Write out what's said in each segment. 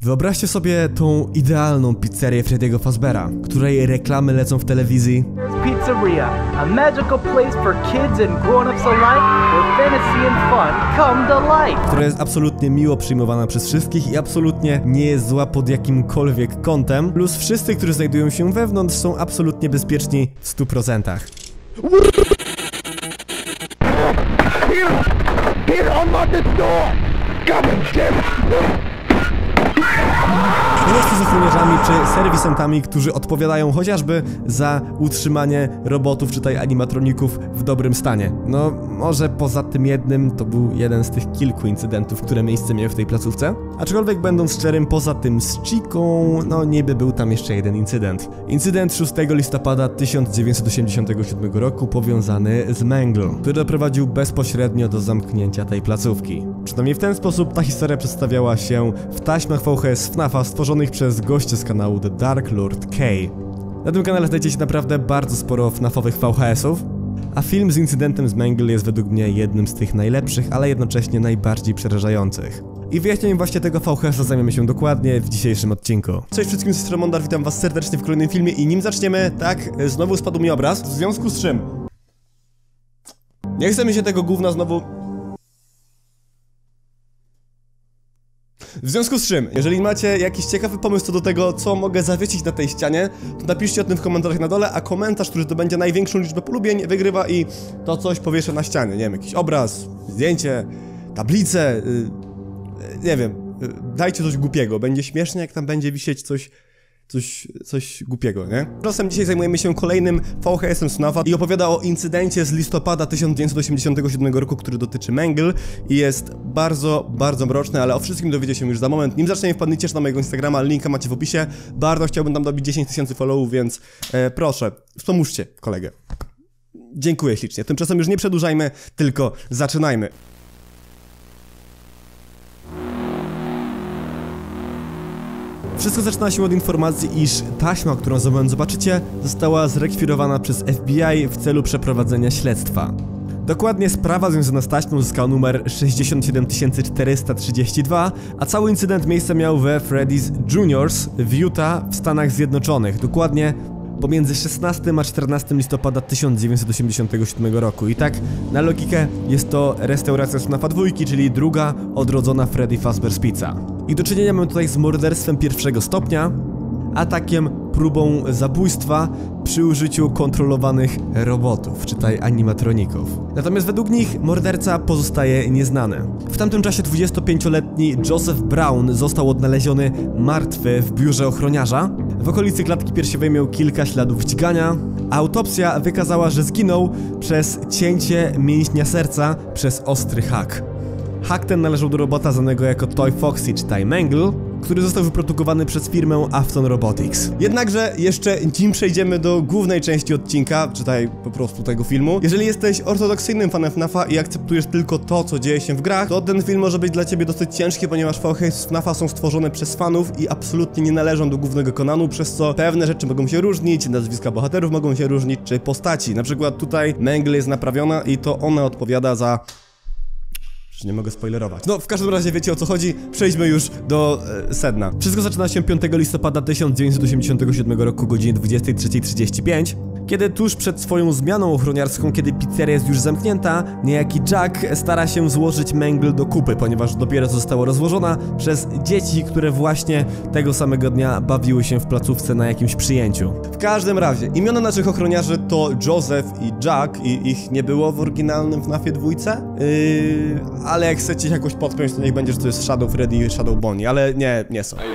Wyobraźcie sobie tą idealną pizzerię Freddy'ego Fazbeara, której reklamy lecą w telewizji. Pizzeria, a magical place for kids and grown-ups alike, where fantasy and fun come to life. Która jest absolutnie miło przyjmowana przez wszystkich i absolutnie nie jest zła pod jakimkolwiek kątem. Plus wszyscy, którzy znajdują się wewnątrz, są absolutnie bezpieczni w 100%. Jest z ochroniarzami czy serwisantami, którzy odpowiadają chociażby za utrzymanie robotów, czytaj animatroników w dobrym stanie. No, może poza tym jednym to był jeden z tych kilku incydentów, które miejsce miały w tej placówce. Aczkolwiek będąc szczerym, poza tym z Chiką, no niby był tam jeszcze jeden incydent. Incydent 6 listopada 1987 roku powiązany z Mangle, który doprowadził bezpośrednio do zamknięcia tej placówki. Przynajmniej w ten sposób ta historia przedstawiała się w taśmach VHS FNAF-a stworzonych przez gościa z kanału The Dark Lord K. Na tym kanale znajdziecie naprawdę bardzo sporo FNAF-owych VHS-ów, a film z incydentem z Mangle jest według mnie jednym z tych najlepszych, ale jednocześnie najbardziej przerażających. I wyjaśnieniem właśnie tego VHS-a zajmiemy się dokładnie w dzisiejszym odcinku. Cześć wszystkim, z strony Mondar, witam was serdecznie w kolejnym filmie i nim zaczniemy, tak, znowu spadł mi obraz, w związku z czym nie chce mi się tego gówna znowu... W związku z czym, jeżeli macie jakiś ciekawy pomysł co do tego, co mogę zawiesić na tej ścianie, to napiszcie o tym w komentarzach na dole, a komentarz, który zdobędzie największą liczbę polubień, wygrywa i to coś powieszę na ścianie. Nie wiem, jakiś obraz, zdjęcie, tablicę, nie wiem, dajcie coś głupiego, będzie śmiesznie, jak tam będzie wisieć coś głupiego, nie? Czasem dzisiaj zajmujemy się kolejnym VHS-em FNAF-a i opowiada o incydencie z listopada 1987 roku, który dotyczy Mangle i jest bardzo, bardzo mroczny, ale o wszystkim dowiecie się już za moment. Nim zaczniemy, wpadnijcie na mojego Instagrama, linka macie w opisie. Bardzo chciałbym tam dobić 10 000 followów, więc proszę, wspomóżcie kolegę. Dziękuję ślicznie. Tymczasem już nie przedłużajmy, tylko zaczynajmy. Wszystko zaczyna się od informacji, iż taśma, którą za moment zobaczycie, została zrekwirowana przez FBI w celu przeprowadzenia śledztwa. Dokładnie sprawa związana z taśmą zyskała numer 67432, a cały incydent miejsce miał we Freddy's Juniors w Utah w Stanach Zjednoczonych, dokładnie pomiędzy 16 a 14 listopada 1987 roku. I tak, na logikę, jest to restauracja z FNAF-a 2, czyli druga odrodzona Freddy Fazbear's Pizza. I do czynienia mamy tutaj z morderstwem pierwszego stopnia, atakiem, próbą zabójstwa przy użyciu kontrolowanych robotów, czytaj animatroników. Natomiast według nich morderca pozostaje nieznany. W tamtym czasie 25-letni Joseph Brown został odnaleziony martwy w biurze ochroniarza. W okolicy klatki piersiowej miał kilka śladów dźgania, a autopsja wykazała, że zginął przez cięcie mięśnia serca przez ostry hak. Hak ten należał do robota znanego jako Toy Foxy, czytaj Mangle, który został wyprodukowany przez firmę Afton Robotics. Jednakże jeszcze nim przejdziemy do głównej części odcinka, czytaj po prostu tego filmu, jeżeli jesteś ortodoksyjnym fanem FNAF-a i akceptujesz tylko to, co dzieje się w grach, to ten film może być dla ciebie dosyć ciężki, ponieważ VHS FNAF-a są stworzone przez fanów i absolutnie nie należą do głównego kanonu, przez co pewne rzeczy mogą się różnić, nazwiska bohaterów mogą się różnić, czy postaci. Na przykład tutaj Mangle jest naprawiona i to ona odpowiada za... Nie mogę spoilerować. No, w każdym razie wiecie, o co chodzi, przejdźmy już do sedna. Wszystko zaczyna się 5 listopada 1987 roku o godzinie 23:35, kiedy tuż przed swoją zmianą ochroniarską, kiedy pizzeria jest już zamknięta, niejaki Jack stara się złożyć Mangle do kupy, ponieważ dopiero została rozłożona przez dzieci, które właśnie tego samego dnia bawiły się w placówce na jakimś przyjęciu. W każdym razie, imiona naszych ochroniarzy to Joseph i Jack i ich nie było w oryginalnym FNAF-ie 2, ale jak chcecie jakoś podpiąć, to niech będzie, że to jest Shadow Freddy i Shadow Bonnie, ale nie są.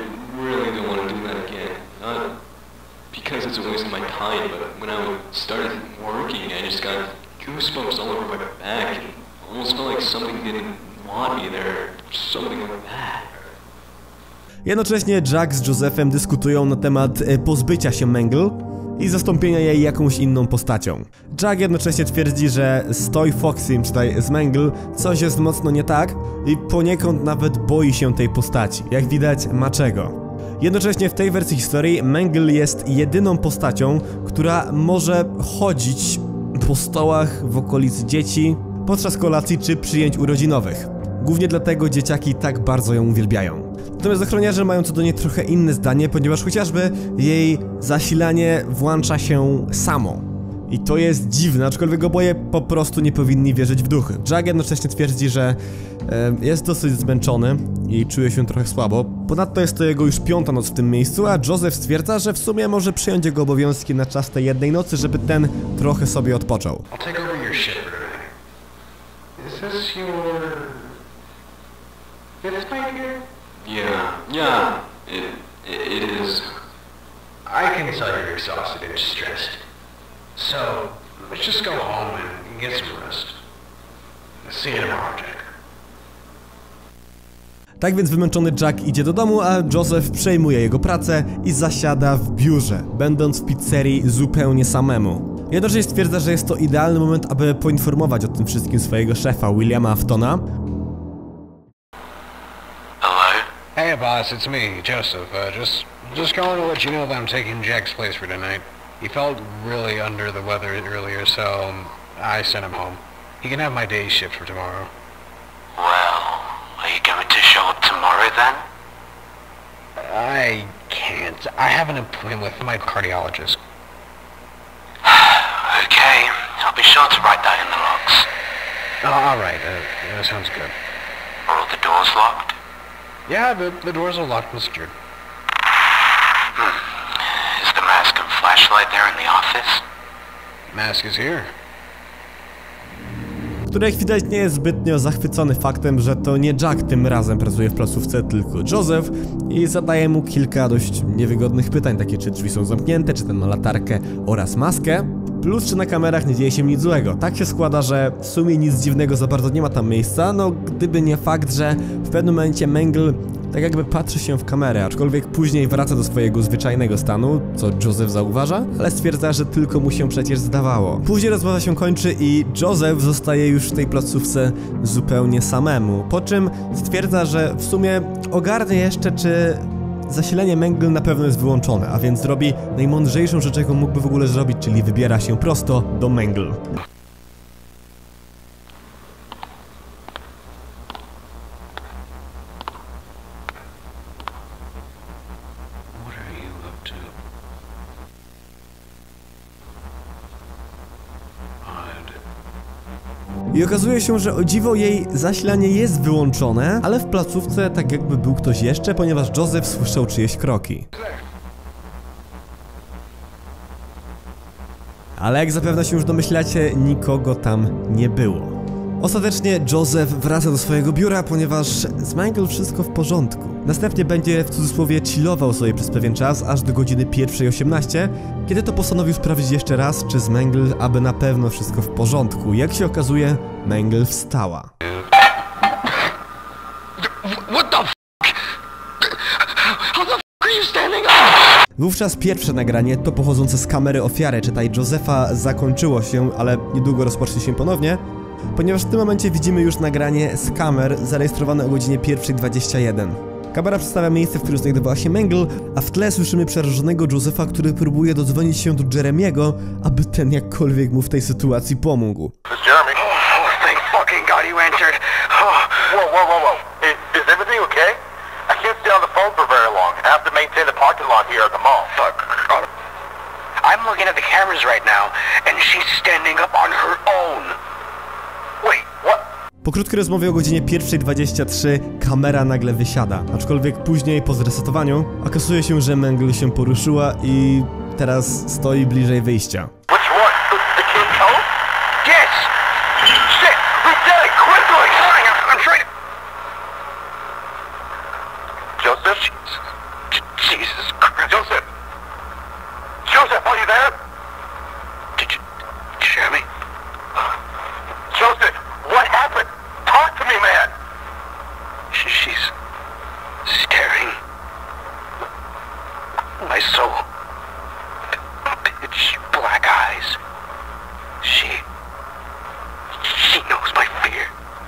Because it's a waste of my time, but when I started working, I just got goosebumps all over my back, and almost felt like something didn't want me there, something like that. Jednocześnie Jack z Josephem dyskutują na temat pozbycia się Mangle i zastąpienia jej jakąś inną postacią. Jack jednocześnie twierdzi, że z Toy Foxym, czytaj z Mangle, coś jest mocno nie tak i poniekąd nawet boi się tej postaci. Jak widać, ma czego. Jednocześnie w tej wersji historii Mangle jest jedyną postacią, która może chodzić po stołach w okolicy dzieci podczas kolacji czy przyjęć urodzinowych. Głównie dlatego dzieciaki tak bardzo ją uwielbiają. Natomiast ochroniarze mają co do niej trochę inne zdanie, ponieważ chociażby jej zasilanie włącza się samo. I to jest dziwne, aczkolwiek oboje po prostu nie powinni wierzyć w duchy. Jack jednocześnie twierdzi, że jest dosyć zmęczony i czuje się trochę słabo. Ponadto jest to jego już 5. noc w tym miejscu, a Joseph stwierdza, że w sumie może przyjąć jego obowiązki na czas tej jednej nocy, żeby ten trochę sobie odpoczął. I'll take over your ship for tonight. Is this your... Is this pipe here? Yeah, it is. I can tell you're exhausted and stressed. So, let's just go home and get some rest. See you tomorrow, Jack. Tak więc wymęczony Jack idzie do domu, a Joseph przejmuje jego pracę i zasiada w biurze, będąc w pizzerii zupełnie samemu. Jednocześnie stwierdza, że jest to idealny moment, aby poinformować o tym wszystkim swojego szefa, Williama Aftona. Hello? Hey, boss, it's me, Joseph. Just calling to let you know that I'm taking Jack's place for tonight. He felt really under the weather earlier, so I sent him home. He can have my day shift for tomorrow. Well, are you going to show up tomorrow then? I can't. I have an appointment with my cardiologist. Okay, I'll be sure to write that in the logs. Oh, alright, that sounds good. Are all the doors locked? Yeah, the doors are locked and secured. Is the mask and flashlight there in the office? Mask is here. Który jak widać nie jest zbytnio zachwycony faktem, że to nie Jack tym razem pracuje w placówce, tylko Joseph i zadaje mu kilka dość niewygodnych pytań, takie czy drzwi są zamknięte, czy ten ma latarkę oraz maskę, plus czy na kamerach nie dzieje się nic złego. Tak się składa, że w sumie nic dziwnego za bardzo nie ma tam miejsca, no gdyby nie fakt, że w pewnym momencie Mangle tak jakby patrzy się w kamerę, aczkolwiek później wraca do swojego zwyczajnego stanu, co Joseph zauważa, ale stwierdza, że tylko mu się przecież zdawało. Później rozmowa się kończy i Joseph zostaje już w tej placówce zupełnie samemu, po czym stwierdza, że w sumie ogarnie jeszcze, czy zasilanie Mangle na pewno jest wyłączone, a więc zrobi najmądrzejszą rzecz, jaką mógłby w ogóle zrobić, czyli wybiera się prosto do Mangle. I okazuje się, że o dziwo jej zasilanie jest wyłączone, ale w placówce tak jakby był ktoś jeszcze, ponieważ Joseph słyszał czyjeś kroki. Ale jak zapewne się już domyślacie, nikogo tam nie było. Ostatecznie Joseph wraca do swojego biura, ponieważ z Mangle wszystko w porządku. Następnie będzie w cudzysłowie chillował sobie przez pewien czas, aż do godziny 1:18, kiedy to postanowił sprawdzić jeszcze raz, czy z Mangle, aby na pewno wszystko w porządku. Jak się okazuje, Mangle wstała. What the f***? How the f*** are you standing up? Wówczas pierwsze nagranie, to pochodzące z kamery ofiary, czytaj Josepha, zakończyło się, ale niedługo rozpocznie się ponownie, ponieważ w tym momencie widzimy już nagranie z kamer zarejestrowane o godzinie 1:21. Kamera przedstawia miejsce, w którym znajdowała się Mangle, a w tle słyszymy przerażonego Josepha, który próbuje dodzwonić się do Jeremiego, aby ten jakkolwiek mu w tej sytuacji pomógł. Jeremy. Oh, thank fucking God you answered. Oh. Whoa. Is everything okay? I can't stay on the phone for very long. I have to maintain the parking lot here at the mall. Fuck. I'm looking at the cameras right now, and she's standing up on her own. Wait, what? Po krótkiej rozmowie o godzinie 1:23 kamera nagle wysiada, aczkolwiek później po zresetowaniu okazuje się, że Mangle się poruszyła i teraz stoi bliżej wyjścia. Which one? The kid Cole? Yes! Shit! Lieutenant, quickly! I'm trying to... Joseph? Jesus Christ. Joseph! Joseph, are you there? Did you hear me? Joseph, what happened? Talk to me, man! She's staring. My soul. Pitch black eyes. She knows my fear.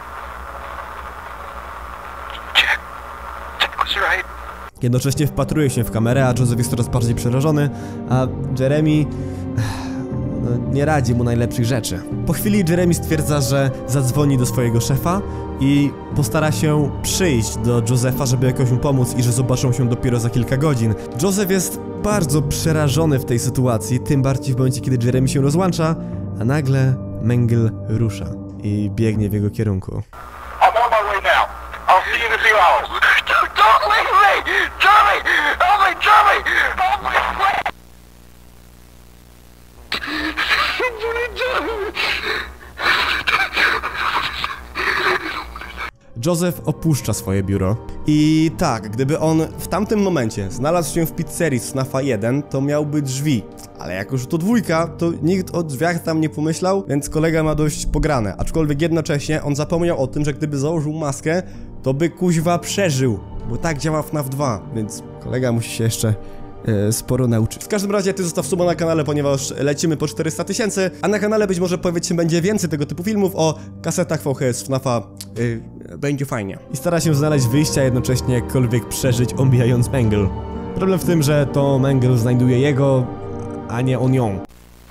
Jack was right. Jednocześnie wpatruje się w kamerę, a Joseph jest coraz bardziej przerażony, a Jeremy nie radzi mu najlepszych rzeczy. Po chwili Jeremy stwierdza, że zadzwoni do swojego szefa i postara się przyjść do Josepha, żeby jakoś mu pomóc i że zobaczą się dopiero za kilka godzin. Joseph jest bardzo przerażony w tej sytuacji, tym bardziej w momencie, kiedy Jeremy się rozłącza, a nagle Mengele rusza i biegnie w jego kierunku. I'm on my way now. I'll see you in a few hours. Don't leave me! Jeremy! Help me, Jeremy! Help me! Joseph opuszcza swoje biuro. I tak, gdyby on w tamtym momencie znalazł się w pizzerii z FNAF 1, to miałby drzwi. Ale jak już to dwójka, to nikt o drzwiach tam nie pomyślał, więc kolega ma dość pograne. Aczkolwiek jednocześnie on zapomniał o tym, że gdyby założył maskę, to by kuźwa przeżył. Bo tak działa FNAF 2, więc kolega musi się jeszcze sporo nauczyć. W każdym razie ty zostaw suba na kanale, ponieważ lecimy po 400 000, a na kanale być może pojawić się będzie więcej tego typu filmów o kasetach VHS FNAFa. Będzie fajnie. I stara się znaleźć wyjścia, jednocześnie jakkolwiek przeżyć, omijając Mengele. Problem w tym, że to Mengele znajduje jego, a nie on ją.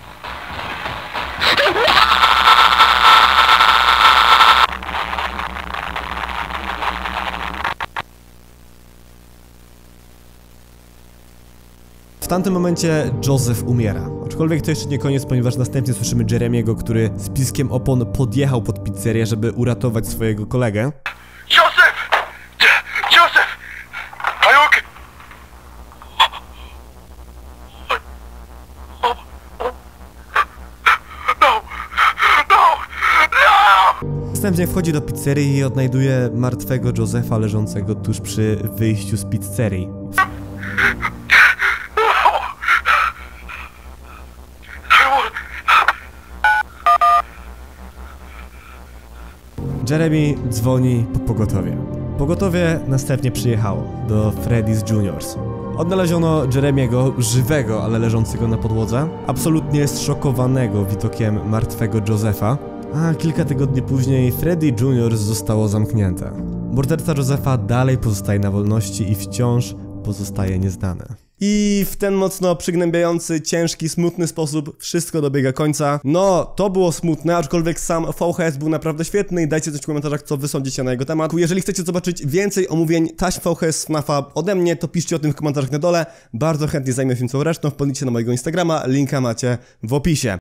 W tamtym momencie Joseph umiera. Aczkolwiek to jeszcze nie koniec, ponieważ następnie słyszymy Jeremiego, który z piskiem opon podjechał pod pizzerię, żeby uratować swojego kolegę. Joseph! Joseph! Are you okay? No! Następnie wchodzi do pizzerii i odnajduje martwego Josepha leżącego tuż przy wyjściu z pizzerii. Jeremy dzwoni po pogotowie. Pogotowie następnie przyjechało do Freddy's Juniors. Odnaleziono Jeremiego żywego, ale leżącego na podłodze, absolutnie zszokowanego widokiem martwego Josepha, a kilka tygodni później Freddy Juniors zostało zamknięte. Morderca Josepha dalej pozostaje na wolności i wciąż pozostaje nieznany. I w ten mocno przygnębiający, ciężki, smutny sposób wszystko dobiega końca. No, to było smutne, aczkolwiek sam VHS był naprawdę świetny i dajcie coś w komentarzach, co wy sądzicie na jego temat. Jeżeli chcecie zobaczyć więcej omówień taśm VHS FNAFa ode mnie, to piszcie o tym w komentarzach na dole. Bardzo chętnie zajmę się całą resztą, wpadnijcie na mojego Instagrama, linka macie w opisie.